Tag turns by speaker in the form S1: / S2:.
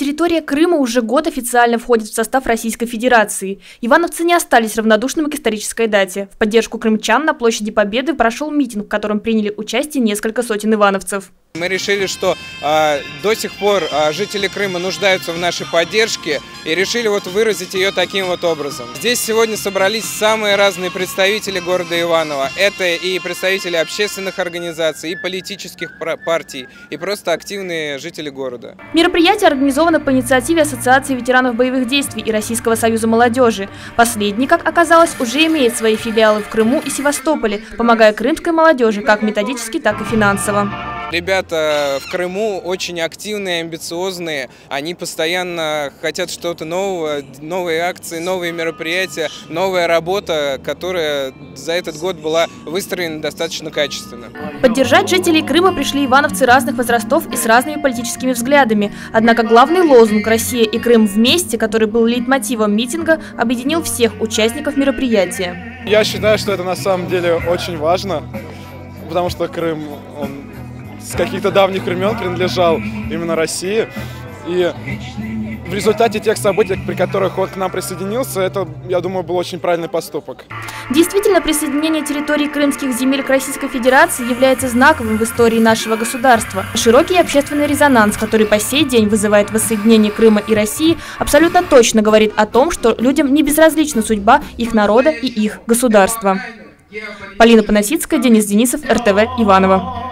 S1: Территория Крыма уже год официально входит в состав Российской Федерации. Ивановцы не остались равнодушными к исторической дате. В поддержку крымчан на площади Победы прошел митинг, в котором приняли участие несколько сотен ивановцев.
S2: Мы решили, что до сих пор жители Крыма нуждаются в нашей поддержке и решили выразить ее таким образом. Здесь сегодня собрались самые разные представители города Иваново. Это и представители общественных организаций, и политических партий, и просто активные жители города.
S1: Мероприятие организовано по инициативе Ассоциации ветеранов боевых действий и Российского союза молодежи. Последний, как оказалось, уже имеет свои филиалы в Крыму и Севастополе, помогая крымской молодежи как методически, так и финансово.
S2: Ребята в Крыму очень активные, амбициозные. Они постоянно хотят что-то нового, новые акции, новые мероприятия, новая работа, которая за этот год была выстроена достаточно качественно.
S1: Поддержать жителей Крыма пришли ивановцы разных возрастов и с разными политическими взглядами. Однако главный лозунг «Россия и Крым вместе», который был лейтмотивом митинга, объединил всех участников мероприятия.
S3: Я считаю, что это на самом деле очень важно, потому что Крым, он с каких-то давних времен принадлежал именно России. И в результате тех событий, при которых он к нам присоединился, это, я думаю, был очень правильный поступок.
S1: Действительно, присоединение территории крымских земель к Российской Федерации является знаковым в истории нашего государства. Широкий общественный резонанс, который по сей день вызывает воссоединение Крыма и России, абсолютно точно говорит о том, что людям не безразлична судьба их народа и их государства. Полина Поносицкая, Денис Денисов, РТВ, Иваново.